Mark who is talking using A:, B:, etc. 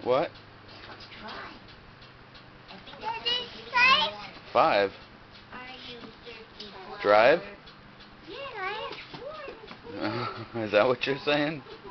A: What?
B: Daddy,
A: 5.
B: Are you 34?
A: Drive?
B: Yeah, I have 4.
A: Is that what you're saying?